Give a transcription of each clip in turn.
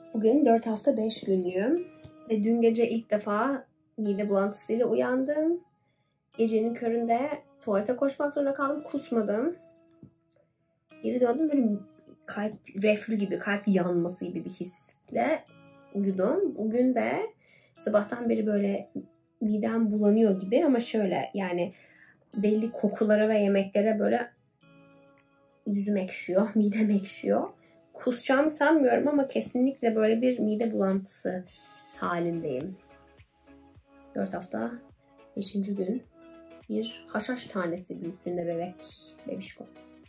Bugün 4 hafta 5 günlüğüm ve dün gece ilk defa mide bulantısıyla uyandım. Gecenin köründe tuvalete koşmak zorunda kaldım, kusmadım. Geri döndüm, böyle kalp reflü gibi, kalp yanması gibi bir hisle uyudum. Bugün de sabahtan beri böyle midem bulanıyor gibi ama şöyle, yani belli kokulara ve yemeklere böyle yüzüm ekşiyor, midem ekşiyor. Kusacağımı sanmıyorum ama kesinlikle böyle bir mide bulantısı halindeyim. 4 hafta 5. gün. Bir haşhaş tanesi büyüklüğünde bebek, bebişko.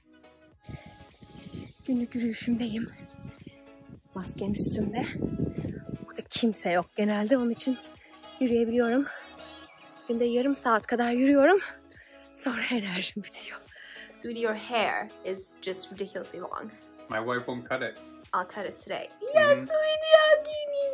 Günlük yürüyüşümdeyim. Maskem üstümde. Burada kimse yok genelde, onun için yürüyebiliyorum. Günde yarım saat kadar yürüyorum. Sonra enerjim bitiyor. Sweetie, your hair is just ridiculously long. My wife won't cut it. I'll cut it today. Yeah, sweetie, how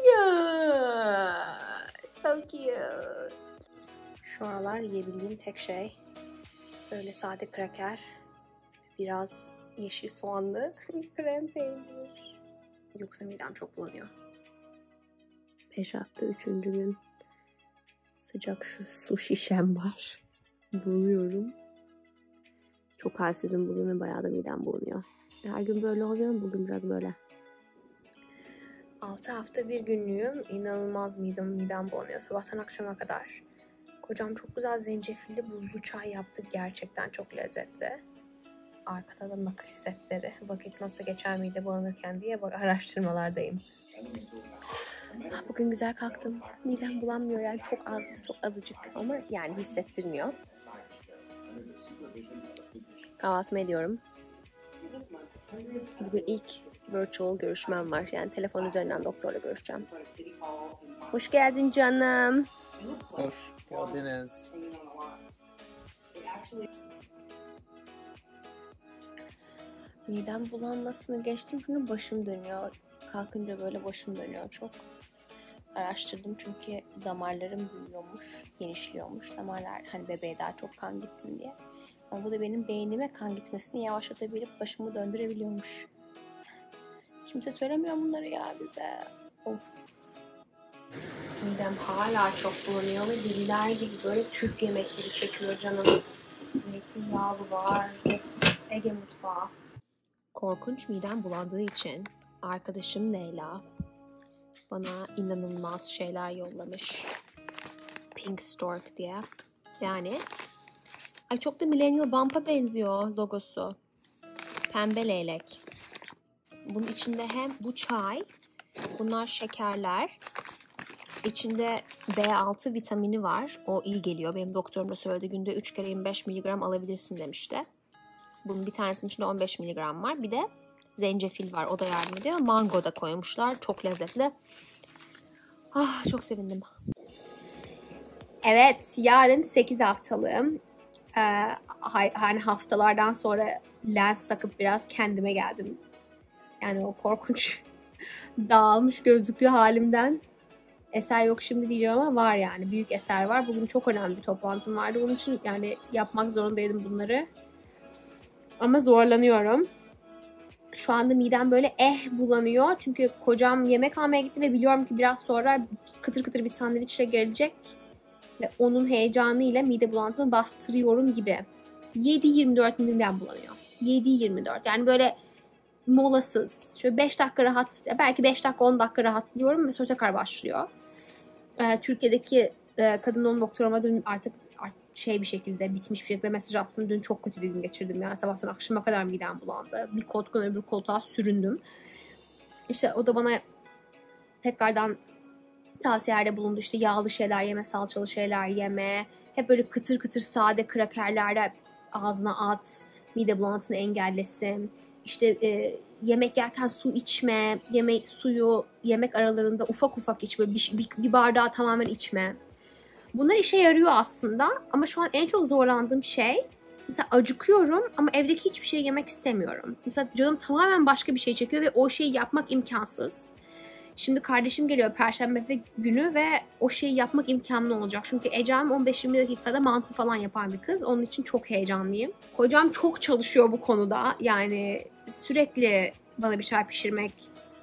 so cute. Şu aralar yiyebildiğim tek şey böyle sade kraker, biraz yeşil soğanlı krem peynir. Yoksa midem çok bulanıyor. 5 hafta 3. gün. Sıcak su şişem var. Buluyorum. Çok halsizim bugün ve bayağı da midem bulunuyor. Her gün böyle oluyor, bugün biraz böyle. 6 hafta bir günlüğüm. İnanılmaz midem bulanıyor sabahtan akşama kadar. Kocam çok güzel zencefilli buzlu çay yaptı. Gerçekten çok lezzetli. Arkada da nakış setleri. Vakit nasıl geçer mide bulanırken diye araştırmalardayım. Bugün güzel kalktım. Midem bulanmıyor, yani çok azıcık ama yani hissettirmiyor. Kahvaltımı ediyorum. Bugün ilk virtual görüşmem var. Yani telefon üzerinden doktorla görüşeceğim. Hoş geldin canım. Hoş geldiniz. Midem bulanmasını geçtim çünkü başım dönüyor. Kalkınca böyle başım dönüyor çok. Araştırdım çünkü damarlarım büyüyormuş, genişliyormuş. Damarlar hani bebeğe daha çok kan gitsin diye. Ama bu da benim beynime kan gitmesini yavaşlatabilip başımı döndürebiliyormuş. Kimse söylemiyor bunları ya bize. Of. Midem hala çok bulanıyor ve deliler gibi böyle Türk yemekleri çekiyor canım. Zeytinyağlı var. Ege mutfağı. Korkunç midem bulandığı için arkadaşım Leyla bana inanılmaz şeyler yollamış. Pink Stork diye. Yani ay çok da Millennial Bump'a benziyor logosu. Pembe leylek. Bunun içinde hem bu çay, bunlar şekerler. İçinde B6 vitamini var. O iyi geliyor. Benim doktorum da söyledi. Günde 3 kere 25 mg alabilirsin demişti. Bunun bir tanesinin içinde 15 mg var. Bir de zencefil var. O da yardım ediyor. Mango da koymuşlar. Çok lezzetli. Ah, çok sevindim. Evet, yarın 8 haftalığım. Hani haftalardan sonra lens takıp biraz kendime geldim. Yani o korkunç dağılmış gözlüklü halimden eser yok şimdi diyeceğim ama var yani. Büyük eser var. Bugün çok önemli bir toplantım vardı. Bunun için yani yapmak zorundaydım bunları. Ama zorlanıyorum. Şu anda midem böyle bulanıyor. Çünkü kocam yemek almaya gitti ve biliyorum ki biraz sonra kıtır kıtır bir sandviçle gelecek. Ve onun heyecanıyla mide bulantımı bastırıyorum gibi. 7-24 midem bulanıyor. 7-24. Yani böyle molasız. Şöyle 5 dakika rahat, belki 5 dakika 10 dakika rahatlıyorum ve sonra tekrar başlıyor. Türkiye'deki kadın doğum doktoruma dün artık bir şekilde bitmiş bir şekilde mesaj attım. Dün çok kötü bir gün geçirdim yani sabahtan akşama kadar midem bulandı. Bir koltuktan öbür koltuğa süründüm. İşte o da bana tekrardan tavsiyelerde bulundu. İşte yağlı şeyler yeme, salçalı şeyler yeme. Hep böyle kıtır kıtır sade krakerlerle ağzına at. Mide bulantını engellesin. İşte yemek yerken su içme. Suyu yemek aralarında ufak ufak iç. Böyle bir bardağı tamamen içme. Bunlar işe yarıyor aslında. Ama şu an en çok zorlandığım şey, mesela acıkıyorum ama evdeki hiçbir şey yemek istemiyorum. Mesela canım tamamen başka bir şey çekiyor ve o şeyi yapmak imkansız. Şimdi kardeşim geliyor Perşembe günü ve o şeyi yapmak imkanlı olacak. Çünkü Ecem 15-20 dakikada mantı falan yapan bir kız. Onun için çok heyecanlıyım. Kocam çok çalışıyor bu konuda. Yani sürekli bana bir şeyler pişirmek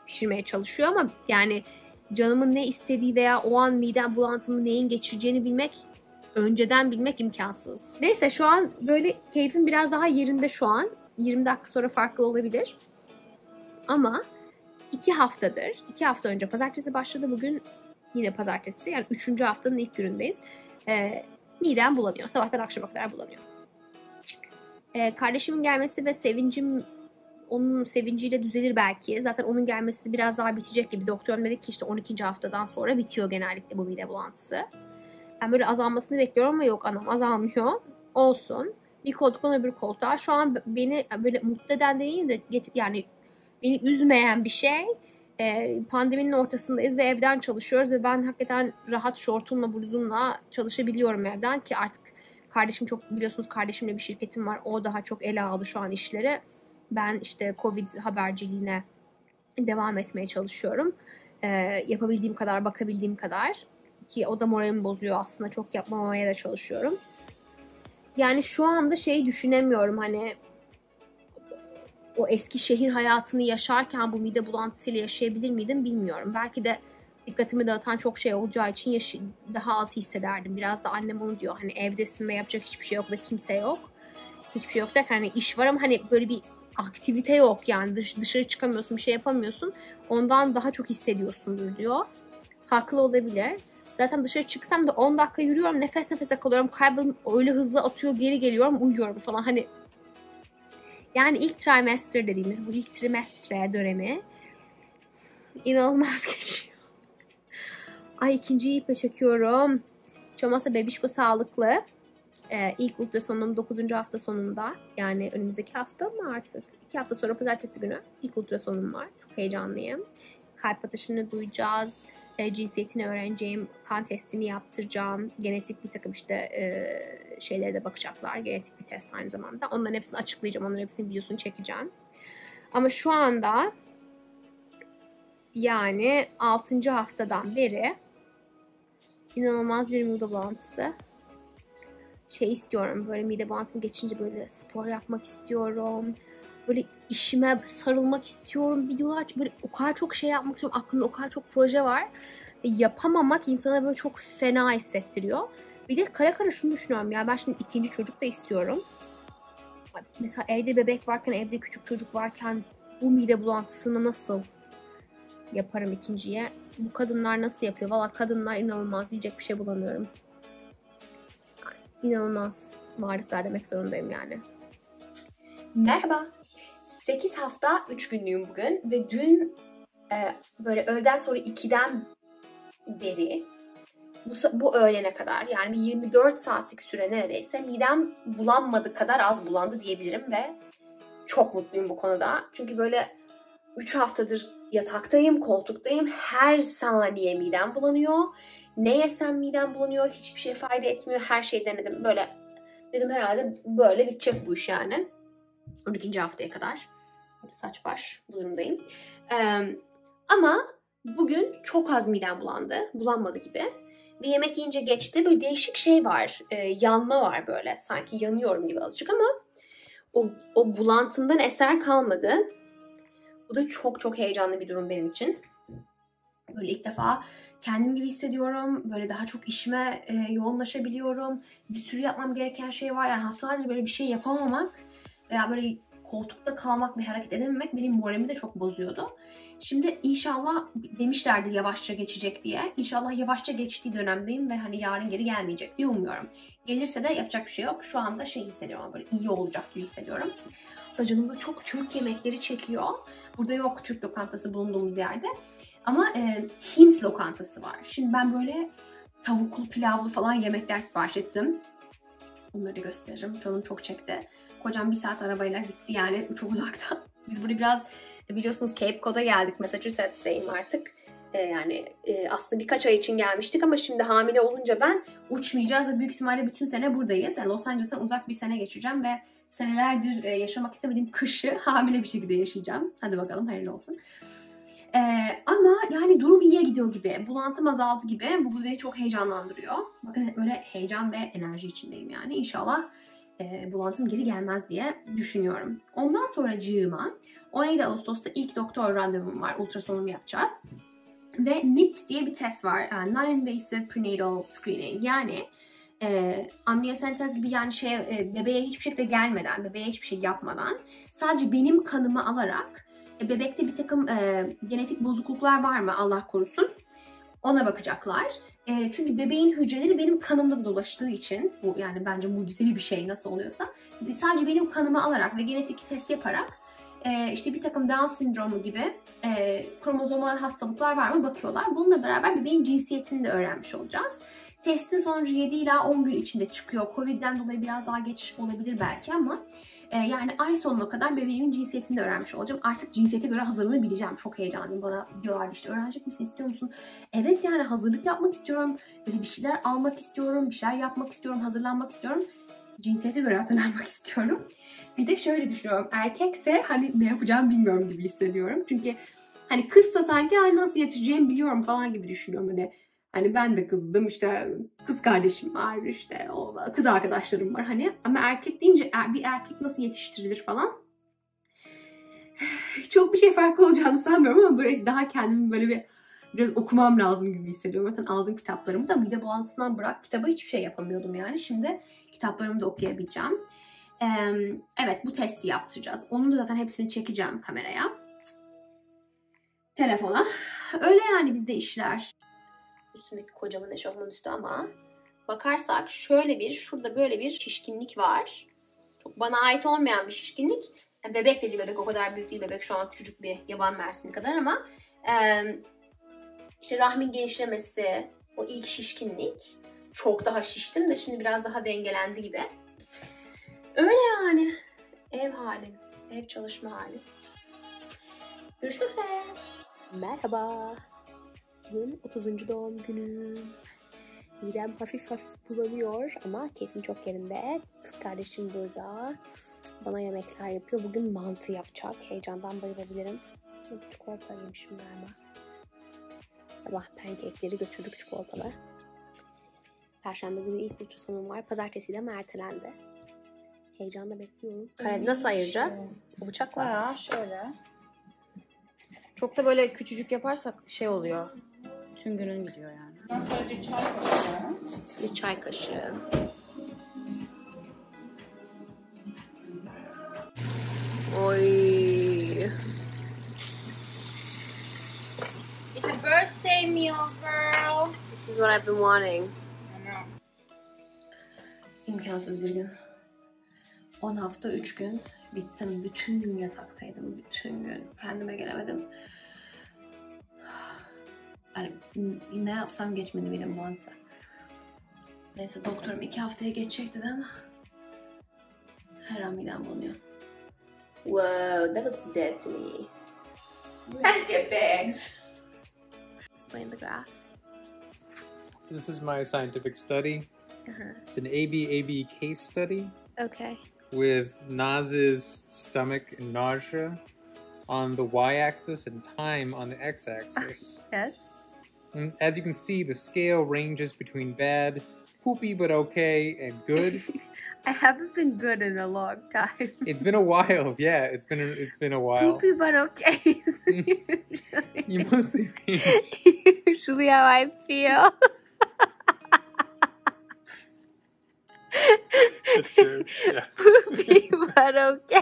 pişirmeye çalışıyor ama yani canımın ne istediği veya o an midem bulantımı neyin geçireceğini bilmek, önceden bilmek imkansız. Neyse şu an böyle keyfim biraz daha yerinde şu an. 20 dakika sonra farklı olabilir. Ama 2 haftadır, 2 hafta önce pazartesi başladı, bugün yine pazartesi, yani 3. haftanın ilk günündeyiz. Midem bulanıyor, sabahtan akşama kadar bulanıyor. Kardeşimin gelmesi ve sevincim, onun sevinciyle düzelir belki. Zaten onun gelmesi biraz daha bitecek gibi. Doktorum dedi ki işte 12. haftadan sonra bitiyor genellikle bu mide bulantısı. Ben böyle azalmasını bekliyorum ama yok anam, azalmıyor. Olsun. Bir koltuktan öbür koltuğa. Şu an beni böyle mutlu eden demeyeyim de yani beni üzmeyen bir şey. Pandeminin ortasındayız ve evden çalışıyoruz ve ben hakikaten rahat şortumla, bluzumla çalışabiliyorum evden ki artık kardeşim çok, biliyorsunuz kardeşimle bir şirketim var. O daha çok ele aldı şu an işleri. Ben işte Covid haberciliğine devam etmeye çalışıyorum. Yapabildiğim kadar, bakabildiğim kadar. Ki o da moralimi bozuyor aslında. Çok yapmamaya da çalışıyorum. Yani şu anda şey düşünemiyorum, hani o eski şehir hayatını yaşarken bu mide bulantısıyla yaşayabilir miydim bilmiyorum. Belki de dikkatimi dağıtan çok şey olacağı için daha az hissederdim. Biraz da annem onu diyor, hani evdesin ve yapacak hiçbir şey yok ve kimse yok. Hiçbir şey yok derken hani iş var ama hani böyle bir aktivite yok, yani dışarı çıkamıyorsun, bir şey yapamıyorsun. Ondan daha çok hissediyorsundur diyor. Haklı olabilir. Zaten dışarı çıksam da 10 dakika yürüyorum, nefes nefese kalıyorum, kalbim öyle hızlı atıyor, geri geliyorum, uyuyorum falan. Hani yani ilk trimester dediğimiz bu ilk trimestre dönemi inanılmaz geçiyor. Ay ikinciyi ipe çekiyorum. Hiç olmazsa bebişko sağlıklı. İlk ultrasonum 9. hafta sonunda. Yani önümüzdeki hafta mı artık? 2 hafta sonra pazartesi günü ilk ultrasonum var. Çok heyecanlıyım. Kalp atışını duyacağız. Cinsiyetini öğreneceğim. Kan testini yaptıracağım. Genetik bir takım işte şeylere de bakacaklar. Genetik bir test aynı zamanda. Onların hepsini açıklayacağım. Onların hepsinin videosunu çekeceğim. Ama şu anda yani 6. haftadan beri inanılmaz bir mide bulantısı. Şey istiyorum, böyle mide bulantım geçince böyle spor yapmak istiyorum. Böyle işime sarılmak istiyorum. Videolar, böyle o kadar çok şey yapmak istiyorum. Aklımda o kadar çok proje var. Ve yapamamak insana böyle çok fena hissettiriyor. Bir de kara kara şunu düşünüyorum ya, ben şimdi ikinci çocuk da istiyorum. Mesela evde bebek varken, evde küçük çocuk varken bu mide bulantısını nasıl yaparım ikinciye? Bu kadınlar nasıl yapıyor? Valla kadınlar inanılmaz, diyecek bir şey bulamıyorum. İnanılmaz varlıklar demek zorundayım yani. Merhaba. 8 hafta 3 günlüğüm bugün ve dün böyle öğleden sonra 2'den beri bu öğlene kadar, yani bir 24 saatlik süre neredeyse midem bulanmadı kadar az bulandı diyebilirim ve çok mutluyum bu konuda. Çünkü böyle 3 haftadır yataktayım, koltuktayım. Her saniye midem bulanıyor. Ne yesem midem bulanıyor. Hiçbir şey fayda etmiyor. Her şeyi denedim. Böyle dedim herhalde böyle bitecek bu iş yani. 12. haftaya kadar. Saç baş bu durumdayım. Ama bugün çok az midem bulandı. Bulanmadı gibi. Bir yemek yiyince geçti. Böyle değişik şey var. Yanma var böyle. Sanki yanıyorum gibi azıcık ama o bulantımdan eser kalmadı. Bu da çok çok heyecanlı bir durum benim için. Böyle ilk defa kendim gibi hissediyorum. Böyle daha çok işime yoğunlaşabiliyorum. Bir sürü yapmam gereken şey var. Yani haftalardır böyle bir şey yapamamak veya böyle koltukta kalmak ve hareket edememek benim moralimi de çok bozuyordu. Şimdi inşallah, demişlerdi yavaşça geçecek diye. İnşallah yavaşça geçtiği dönemdeyim ve hani yarın geri gelmeyecek diye umuyorum. Gelirse de yapacak bir şey yok. Şu anda şey hissediyorum, böyle iyi olacak gibi hissediyorum. Da canım böyle çok Türk yemekleri çekiyor. Burada yok Türk lokantası bulunduğumuz yerde. Ama Hint lokantası var. Şimdi ben böyle tavuklu, pilavlı falan yemekler sipariş ettim. Onları da gösteririm. Canım çok çekti. Kocam 1 saat arabayla gitti, yani çok uzakta. Biz burada biraz biliyorsunuz Cape Cod'a geldik. Massachusetts'teyim artık. Aslında birkaç ay için gelmiştik ama şimdi hamile olunca ben uçmayacağız ve büyük ihtimalle bütün sene buradayız. Yani Los Angeles'tan uzak bir sene geçireceğim ve senelerdir yaşamak istemediğim kışı hamile bir şekilde yaşayacağım. Hadi bakalım, hayırlı olsun. Ama yani durum iyiye gidiyor gibi. Bulantım azaldı gibi. Bu beni çok heyecanlandırıyor. Bakın böyle heyecan ve enerji içindeyim yani. İnşallah bulantım geri gelmez diye düşünüyorum. Ondan sonracığıma 17 Ağustos'ta ilk doktor randevum var. Ultrasonumu yapacağız. Ve NIPT diye bir test var. Non-Invasive Prenatal Screening. Yani amniyosentez gibi, yani bebeğe hiçbir şekilde gelmeden, bebeğe hiçbir şey yapmadan sadece benim kanımı alarak bebekte bir takım genetik bozukluklar var mı Allah korusun ona bakacaklar. Çünkü bebeğin hücreleri benim kanımda da dolaştığı için, bu yani bence mucizevi bir şey nasıl oluyorsa, sadece benim kanımı alarak ve genetik test yaparak işte bir takım Down sendromu gibi kromozomal hastalıklar var mı bakıyorlar. Bununla beraber bebeğin cinsiyetini de öğrenmiş olacağız. Testin sonucu 7 ila 10 gün içinde çıkıyor. Covid'den dolayı biraz daha geç olabilir belki ama yani ay sonuna kadar bebeğimin cinsiyetini de öğrenmiş olacağım. Artık cinsiyete göre hazırlığını bileceğim. Çok heyecanlıyım. Bana diyorlar işte öğrenecek misin, istiyor musun? Evet, yani hazırlık yapmak istiyorum. Böyle bir şeyler almak istiyorum. Bir şeyler yapmak istiyorum. Hazırlanmak istiyorum. Cinsiyete göre hazırlanmak istiyorum. Bir de şöyle düşünüyorum. Erkekse hani ne yapacağımı bilmiyorum gibi hissediyorum. Çünkü hani kızsa sanki nasıl yetişeceğimi biliyorum falan gibi düşünüyorum. Hani ben de kızdım, işte kız kardeşim var, işte o kız arkadaşlarım var hani. Ama erkek deyince bir erkek nasıl yetiştirilir falan. Çok bir şey farklı olacağını sanmıyorum ama böyle daha kendimi böyle biraz okumam lazım gibi hissediyorum. Zaten aldığım kitaplarımı da mide bulantısından bırak kitaba hiçbir şey yapamıyordum yani. Şimdi kitaplarımı da okuyabileceğim. Evet, bu testi yaptıracağız. Onun da zaten hepsini çekeceğim kameraya. Telefona. Öyle yani bizde işler. Üstümdeki kocaman eşofman üstü ama bakarsak şurada böyle bir şişkinlik var. Çok bana ait olmayan bir şişkinlik. Yani bebek dediği bebek o kadar büyük değil. Bebek şu an küçücük bir yaban mersini kadar ama işte rahmin genişlemesi, o ilk şişkinlik. Çok daha şiştim de şimdi biraz daha dengelendi gibi. Öyle yani. Ev hali. Ev çalışma hali. Görüşmek üzere. Merhaba. Bugün 30. doğum günüm. Midem hafif bulanıyor ama keyfim çok yerinde. Kız kardeşim burada. Bana yemekler yapıyor. Bugün mantı yapacak. Heyecandan bayılabilirim. Çikolata yemişim galiba. Sabah pancake'leri götürdük çikolatalı. Perşembe günü ilk ultrasonum var. Pazartesi de ertelendi. Heyecanla bekliyorum. Karede nasıl ayıracağız? Bu bıçakla. Bayağı şöyle. Çok da böyle küçücük yaparsak oluyor. Tüm günün gidiyor yani. Ben sonra bir çay koyacağım. Bir çay kaşığı. Oy. It's a birthday meal, girl. This is what I've been wanting. İmkansız bir gün. 10 hafta 3 gün bittim. Bütün gün yataktaydım. Bütün gün kendime gelemedim. Yani ne yapsam geçmedi midem bulantısı. Neyse doktorum 2 haftaya geçecek dedi ama her an midem bulanıyor. Whoa, that looks dead to me. Get bags. Explain the graph. This is my scientific study. It's an AB case study Okay. with Naz's stomach and nausea on the y-axis and time on the x-axis. Yes. And as you can see, the scale ranges between bad, poopy but okay, and good. I haven't been good in a long time. It's been a while. Yeah, it's been a while. Poopy but okay. You mostly read. Usually how I feel. That's true. Yeah. Poopy but okay.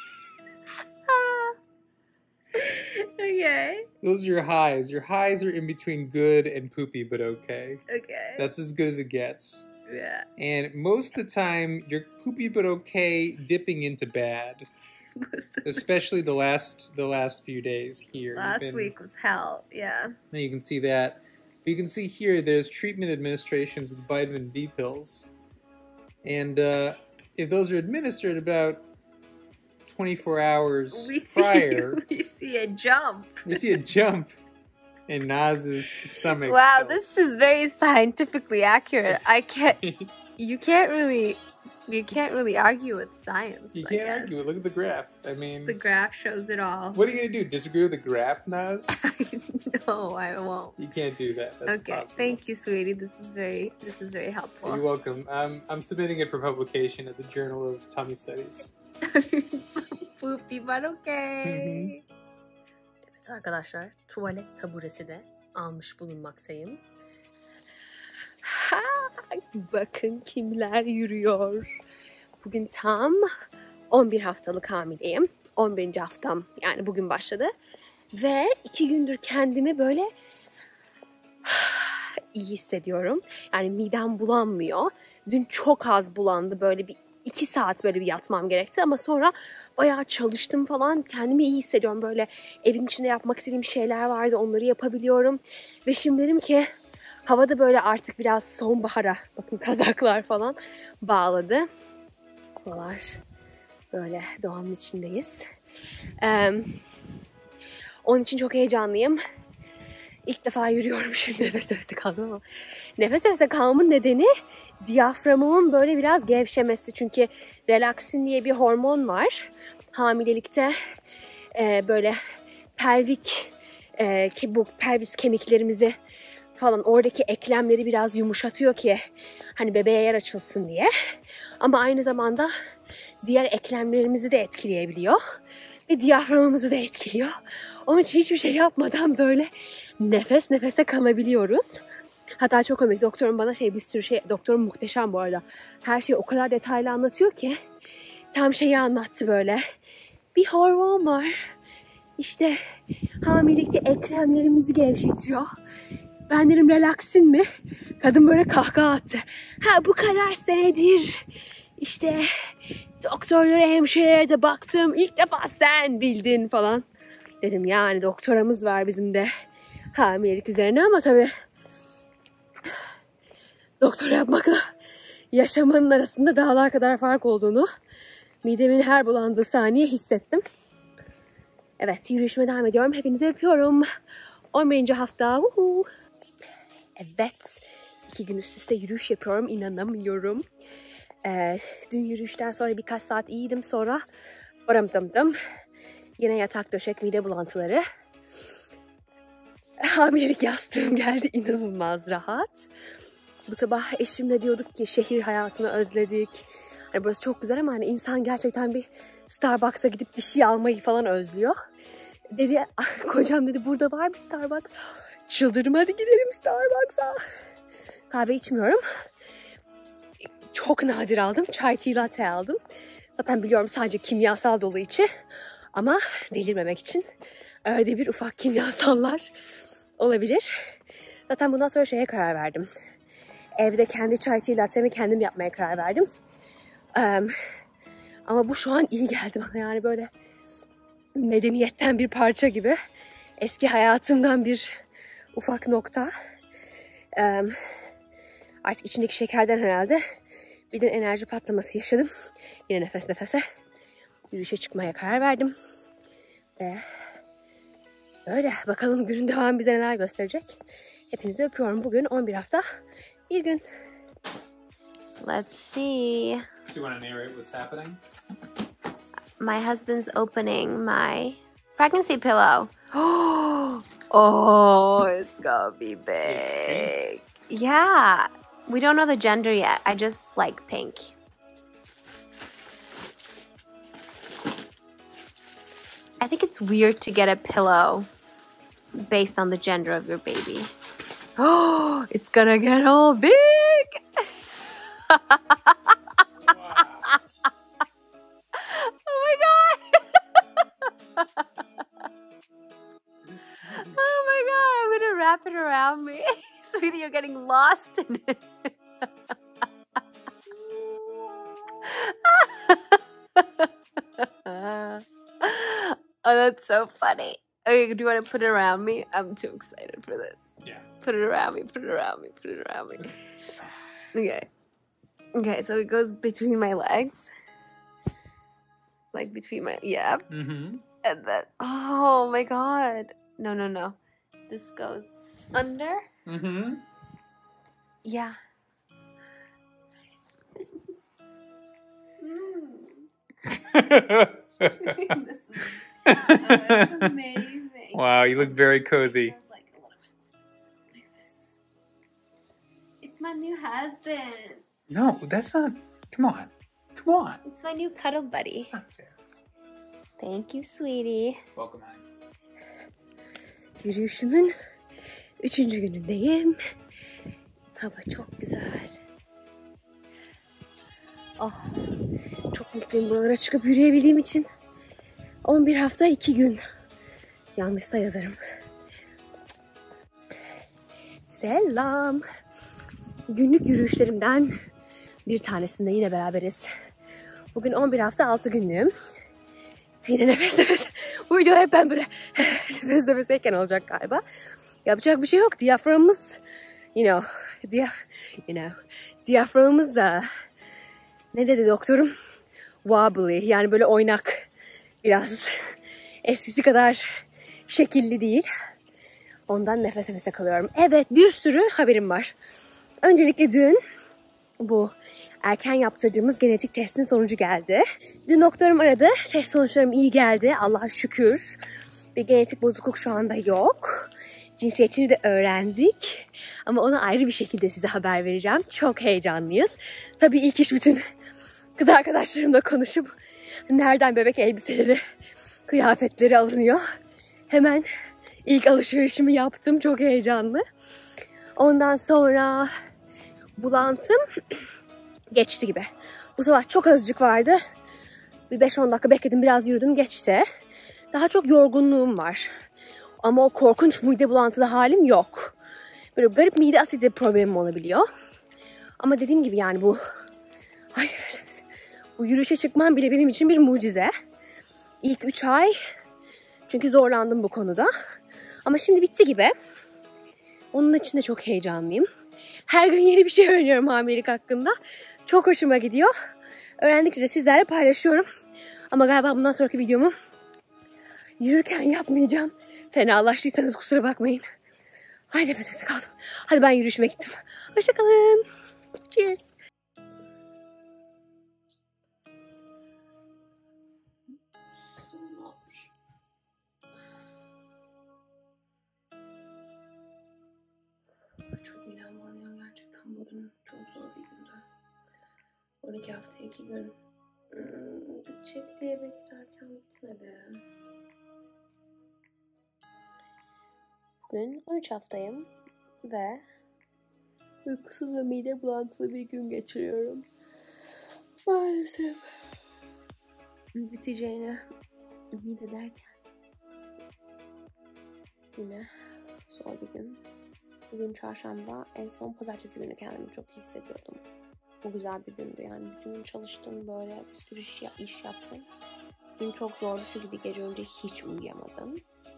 Okay. Those are your highs. Your highs are in between good and poopy but okay. Okay. That's as good as it gets. Yeah. And most of the time, you're poopy but okay, dipping into bad. Especially the last few days here. Last week was hell. Yeah. You can see that. But you can see here, there's treatment administrations with vitamin B pills. And if those are administered about 24 hours prior, we see a jump. we see a jump in Naz's stomach. Wow, cells. this is very scientifically accurate. You can't really You can't really argue with science. You I can't guess. argue. Look at the graph. I mean, The graph shows it all. what are you gonna do? Disagree with the graph, Naz? No, I won't. You can't do that. That's Okay, impossible. thank you, sweetie. This is very helpful. You're welcome. I'm submitting it for publication at the Journal of Tummy Studies. Poopy but okay. Evet arkadaşlar, tuvalet taburesi de almış bulunmaktayım. Ha, bakın kimler yürüyor. Bugün tam 11 haftalık hamileyim. 11. haftam yani bugün başladı. Ve 2 gündür kendimi böyle iyi hissediyorum. Yani midem bulanmıyor. Dün çok az bulandı. Böyle bir 2 saat böyle bir yatmam gerekti. Ama sonra bayağı çalıştım falan. Kendimi iyi hissediyorum. Böyle evin içinde yapmak istediğim şeyler vardı. Onları yapabiliyorum. Ve şimdi dedim ki havada böyle artık biraz sonbahara. Bakın kazaklar falan bağladı. Buralar böyle doğanın içindeyiz. Onun için çok heyecanlıyım. İlk defa yürüyorum şimdi nefes nefese kaldım ama. Nefes nefese kalmamın nedeni diyaframımın böyle biraz gevşemesi. Çünkü relaksin diye bir hormon var. Hamilelikte böyle pelvik bu pelvis kemiklerimizi falan oradaki eklemleri biraz yumuşatıyor ki hani bebeğe yer açılsın diye. Ama aynı zamanda diğer eklemlerimizi de etkileyebiliyor. Ve diyaframımızı da etkiliyor. Onun için hiçbir şey yapmadan böyle nefes nefese kalabiliyoruz. Hatta çok komik. Doktorum bana bir sürü şey... Doktorum muhteşem bu arada. Her şeyi o kadar detaylı anlatıyor ki. Tam şeyi anlattı böyle. Bir hormon var. İşte hamilelikte eklemlerimizi gevşetiyor. Ben dedim relaksin mi? Kadın böyle kahkaha attı. Ha bu kadar senedir işte doktorlara, hemşirelere de baktım. İlk defa sen bildin falan. Dedim yani doktoramız var bizim de hamilelik üzerine ama tabii doktora yapmakla yaşamanın arasında dağlar kadar fark olduğunu midemin her bulandığı saniye hissettim. Evet, yürüyüşüme devam ediyorum. Hepinizi öpüyorum. 11. hafta. Evet, 2 gün üst üste yürüyüş yapıyorum. İnanamıyorum. Dün yürüyüşten sonra birkaç saat iyiydim. Sonra dım. Yine yatak döşek mide bulantıları. Hamilelik yastığım geldi. İnanılmaz rahat. Bu sabah eşimle diyorduk ki şehir hayatını özledik. Hani burası çok güzel ama hani insan gerçekten bir Starbucks'a gidip bir şey almayı falan özlüyor. Dedi, kocam dedi burada var bir Starbucks. Çıldırdım, hadi gidelim Starbucks'a. Kahve içmiyorum. Çok nadir aldım. Chai tea latte aldım. Zaten biliyorum sadece kimyasal dolu içi. Ama delirmemek için öyle bir ufak kimyasallar olabilir. Zaten bundan sonra şeye karar verdim. Evde kendi chai tea latte'mi kendim yapmaya karar verdim. Ama bu şu an iyi geldi bana. Yani böyle medeniyetten bir parça gibi. Eski hayatımdan bir ufak nokta. Artık içindeki şekerden herhalde bir de enerji patlaması yaşadım. Yine nefes nefese yürüyüşe çıkmaya karar verdim. Ve öyle bakalım günün devamı bize neler gösterecek. Hepinizi öpüyorum. Bugün 11 hafta 1 gün. Let's see. Do you want to narrate what's happening? My husband's opening my pregnancy pillow. Oh, it's gonna be big. Yeah. We don't know the gender yet. I just like pink. I think it's weird to get a pillow based on the gender of your baby. Oh, it's gonna get all big. Oh my god. Oh my god, I'm gonna wrap it around me. Sweetie, you're getting lost in it. Oh, that's so funny. Okay, do you want to put it around me? I'm too excited for this. Yeah. Put it around me, put it around me, put it around me. Okay. Okay, so it goes between my legs. Like between my, yeah. Mm-hmm. And then, oh my god. No. This goes under. Mm-hmm. Yeah. That's amazing. Wow, you look very cozy. Like this. It's my new husband. No, that's not. Come on. Come on. It's my new cuddle buddy. That's not fair. Thank you, sweetie. Welcome, honey. Yürüyüşümün 3. günündeyim. Hava çok güzel. Oh, çok mutluyum buralara çıkıp yürüyebildiğim için. 11 hafta 2 gün. Yanlışsa yazarım. Selam. Günlük yürüyüşlerimden bir tanesinde yine beraberiz. Bugün 11 hafta 6 günlüğüm. Yine nefes nefes. Bu videolar hep ben böyle nefes nefeseyken olacak galiba. Yapacak bir şey yok. Diyaframımız, diyaframımız ne dedi doktorum? Wobbly. Yani böyle oynak. Biraz eskisi kadar şekilli değil. Ondan nefes nefese kalıyorum. Evet, bir sürü haberim var. Öncelikle dün bu erken yaptırdığımız genetik testin sonucu geldi. Dün doktorum aradı. Test sonuçlarım iyi geldi. Allah'a şükür. Bir genetik bozukluk şu anda yok. Cinsiyetini de öğrendik. Ama onu ayrı bir şekilde size haber vereceğim. Çok heyecanlıyız. Tabii ilk iş bütün kız arkadaşlarımla konuşup nereden bebek elbiseleri, kıyafetleri alınıyor. Hemen ilk alışverişimi yaptım. Çok heyecanlı. Ondan sonra bulantım geçti gibi. Bu sabah çok azıcık vardı. Bir 5-10 dakika bekledim. Biraz yürüdüm, geçti. Daha çok yorgunluğum var. Ama o korkunç mide bulantılı halim yok. Böyle garip mide asidi problemim olabiliyor. Ama dediğim gibi yani bu yürüyüşe çıkmam bile benim için bir mucize. İlk 3 ay çünkü zorlandım bu konuda. Ama şimdi bitti gibi. Onun için de çok heyecanlıyım. Her gün yeni bir şey öğreniyorum hamilelik hakkında. Çok hoşuma gidiyor. Öğrendikçe de sizlerle paylaşıyorum. Ama galiba bundan sonraki videomu yürürken yapmayacağım. Fenalaştıysanız kusura bakmayın. Ay nefes nefese kaldım. Hadi ben yürüyüşüme gittim. Hoşçakalın. Cheers. Çok midem bulanıyor gerçekten bugün. Çok zor bir gündü. 12 hafta 2 gün. Bitecek diye beklerken bitmedi. Bugün 13 haftayım ve uykusuz ve mide bulantılı bir gün geçiriyorum. Maalesef biteceğine ümit ederken yine zor bir gün. Bugün çarşamba, en son pazartesi günü kendimi çok iyi hissediyordum. Bu güzel bir gündü yani. Bütün gün çalıştım, böyle bir sürü iş yaptım. Gün çok zordu çünkü bir gece önce hiç uyuyamadım.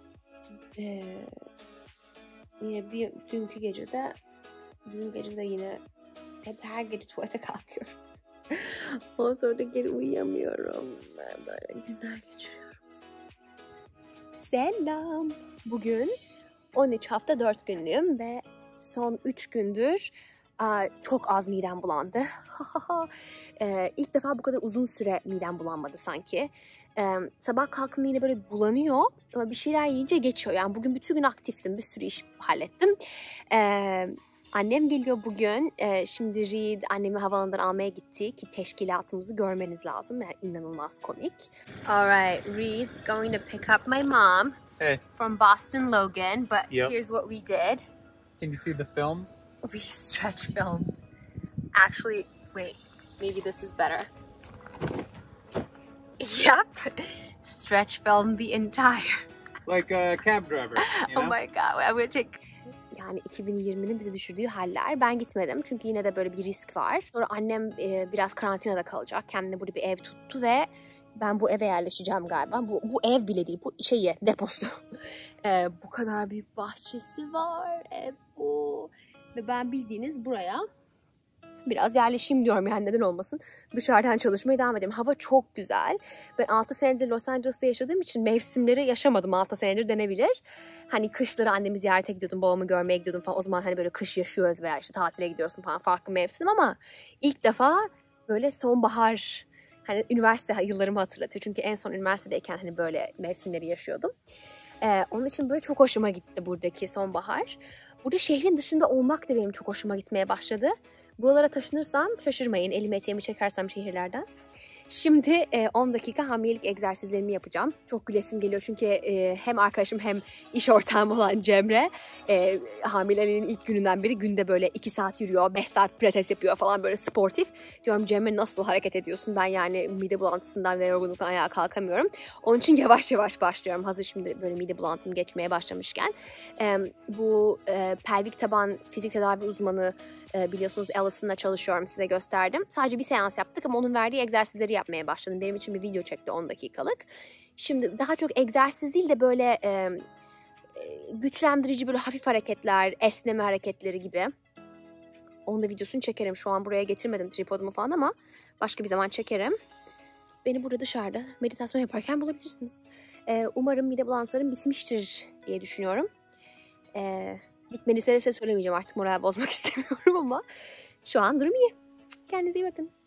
Yine dün gece de yine hep her gece tuvalete kalkıyorum. Ondan sonra da geri uyuyamıyorum. Ben böyle günler geçiriyorum. Selam. Bugün 13 hafta 4 günlüğüm ve son 3 gündür çok az midem bulandı. İlk defa bu kadar uzun süre midem bulanmadı sanki. Sabah kalktığımda yine böyle bulanıyor ama bir şeyler yiyince geçiyor. Yani bugün bütün gün aktiftim. Bir sürü iş hallettim. Annem geliyor bugün. Şimdi Reed annemi havalandan almaya gitti ki teşkilatımızı görmeniz lazım. Yani inanılmaz komik. Alright, Reed's going to pick up my mom from Boston Logan. But here's what we did. Can you see the film? We stretch filmed. Actually, wait, maybe this is better. Yep, stretch filmed the entire. Like a cab driver, you know? Oh my god, I would take. Yani 2020'nin bizi düşürdüğü haller. Ben gitmedim çünkü yine de böyle bir risk var. Sonra annem biraz karantinada kalacak. Kendine burada bir ev tuttu ve ben bu eve yerleşeceğim galiba. Bu ev bile değil, bu deposu. Bu kadar büyük bahçesi var, ev bu. Ve ben bildiğiniz buraya biraz yerleşeyim diyorum, yani neden olmasın. Dışarıdan çalışmaya devam edeyim. Hava çok güzel. Ben 6 senedir Los Angeles'ta yaşadığım için mevsimleri yaşamadım. 6 senedir denebilir. Hani kışları annemi ziyarete gidiyordum, babamı görmeye gidiyordum falan. O zaman hani böyle kış yaşıyoruz veya işte tatile gidiyorsun falan, farklı mevsim, ama ilk defa böyle sonbahar Hani üniversite yıllarımı hatırlatıyor. Çünkü en son üniversitedeyken hani böyle mevsimleri yaşıyordum. Onun için böyle çok hoşuma gitti buradaki sonbahar. Burada şehrin dışında olmak da benim çok hoşuma gitmeye başladı. Buralara taşınırsam şaşırmayın, elime eteğimi çekersem şehirlerden. Şimdi 10 dakika hamilelik egzersizlerimi yapacağım. Çok gülesim geliyor çünkü hem arkadaşım hem iş ortağım olan Cemre hamileliğin ilk gününden beri günde böyle 2 saat yürüyor, 5 saat pilates yapıyor falan, böyle sportif. Diyorum Cemre nasıl hareket ediyorsun? Ben yani mide bulantısından ve yorgunluktan ayağa kalkamıyorum. Onun için yavaş yavaş başlıyorum. Hazır şimdi böyle mide bulantım geçmeye başlamışken. Bu pelvik taban fizik tedavi uzmanı biliyorsunuz Allison'la çalışıyorum, size gösterdim. Sadece bir seans yaptık ama onun verdiği egzersizleri yapmaya başladım. Benim için bir video çekti 10 dakikalık. Şimdi daha çok egzersiz değil de böyle güçlendirici böyle hafif hareketler, esneme hareketleri gibi. Onun da videosunu çekerim. Şu an buraya getirmedim tripodumu falan ama başka bir zaman çekerim. Beni burada dışarıda meditasyon yaparken bulabilirsiniz. Umarım mide bulantılarım bitmiştir diye düşünüyorum. Bitmediyse de size söylemeyeceğim, artık moral bozmak istemiyorum ama şu an durum iyi. Kendinize iyi bakın.